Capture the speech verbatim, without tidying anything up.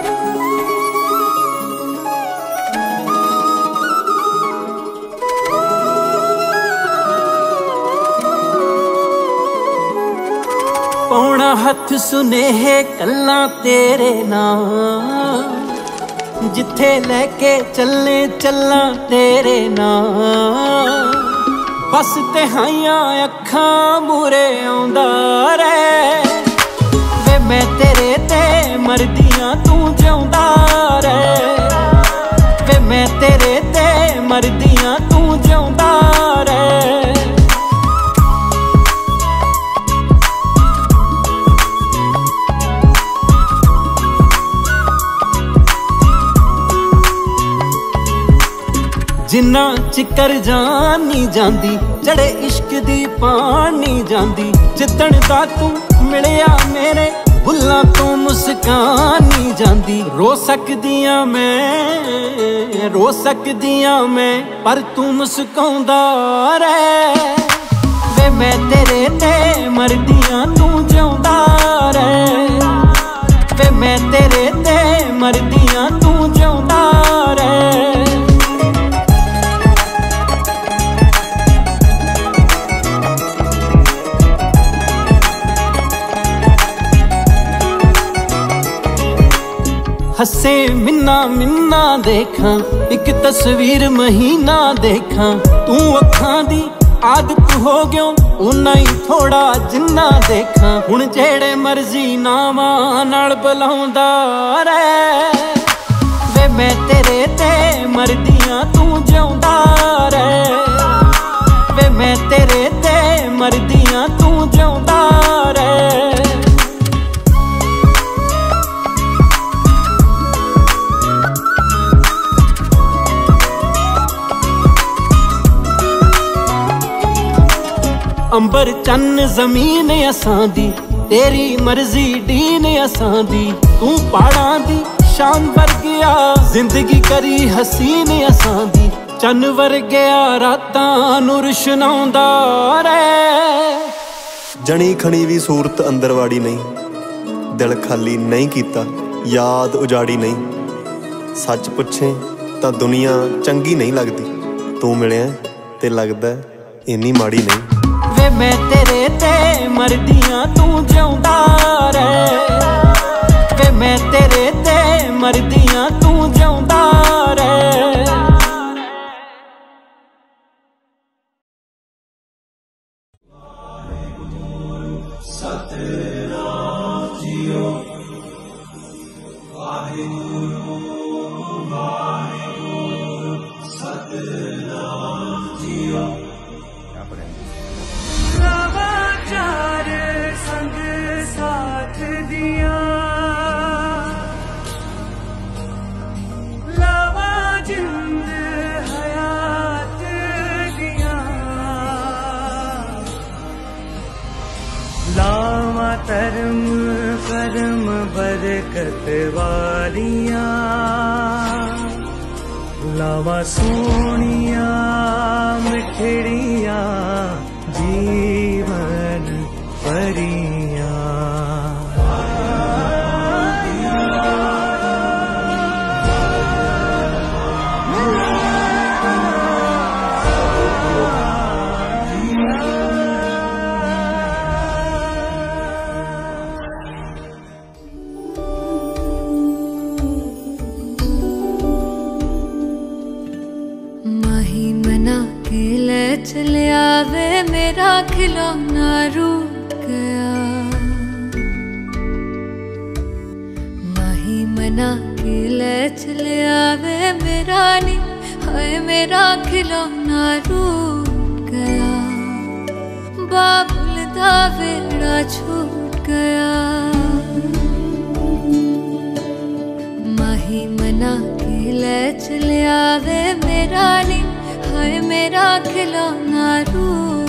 पौना हथ सुनेहे कल्ला तेरे नाम, जिथे लेके चलने चलना तेरे नाम। बस तिहाइयां अखां मूरे आउंदा रहे वे मैं तेरे ते मरदियां तू जिउंदा रहे वे मैं तेरे ते मरदियां तू जिउंदा रहे। जिन्ना चिकर जान नी जांदी जड़े इश्क दी पान नी जांदी। जिदण दा तू मिलिया मेरे बुल्लां तो मुस्कान नी जांदी। रो सकदियां मैं रो सकदियां मैं पर तू मुस्काउंदा रहे वे मैं तेरे ते मरदियां तू जिउंदा रहे वे मैं तेरे ते मरदियां तू जिउंदा रहे। हसे मिन्ना मिन्ना देखा एक तस्वीर महीना देखा। तू अखां दी आदत हो गयो उन्ना ही थोड़ा जिन्ना देखा। हुण जेड़े मर्जी नावां नाल बुलाउंदा रहे वे मैं तेरे ते मरदियां तू जिउंदा रहे वे मैं तेरे ते मरदियां तू जिउंदा रहे। अंबर चन्न जमीन असां दी तेरी मर्जी डीन असां दी। तू पहाड़ां दी शान वर्गिया जिंदगी करी हसीन असां दी। चन्न वर्गिया रातां नूं रुशनाउंदा रहे। जनी खणी भी सूरत अंदर वाड़ी नहीं, दिल खाली नहीं कीता, याद उजाड़ी नहीं। सच पुछे तां दुनिया चंगी नहीं लगदी, तू मिलिया ते लगदा इन्नी माड़ी नहीं। वे मैं तेरे ते मरदियां तू जिउंदा रहे वे मैं तेरे ते मरदियां तू जिउंदा रहे। सतनाम जियो वाहिगुरु वाहिगुरु सतनाम जियो। चार संग साथ दिया लावा जिंद हयात दिया। लावा धर्म कर्म बरकत वालिया लावा सोनिया मिठड़िया जीवन परिया। माही मना के ले चलिया वे मेरा खिलौना रूठ गया। माही मना के ले चलिया वे मेरा नी हाय मेरा खिलौना रूठ गया। बाबुल दा वेड़ा छूट गया। माही मना के ले चलिया वे मेरा नी हाय मेरा खिलौना रूठ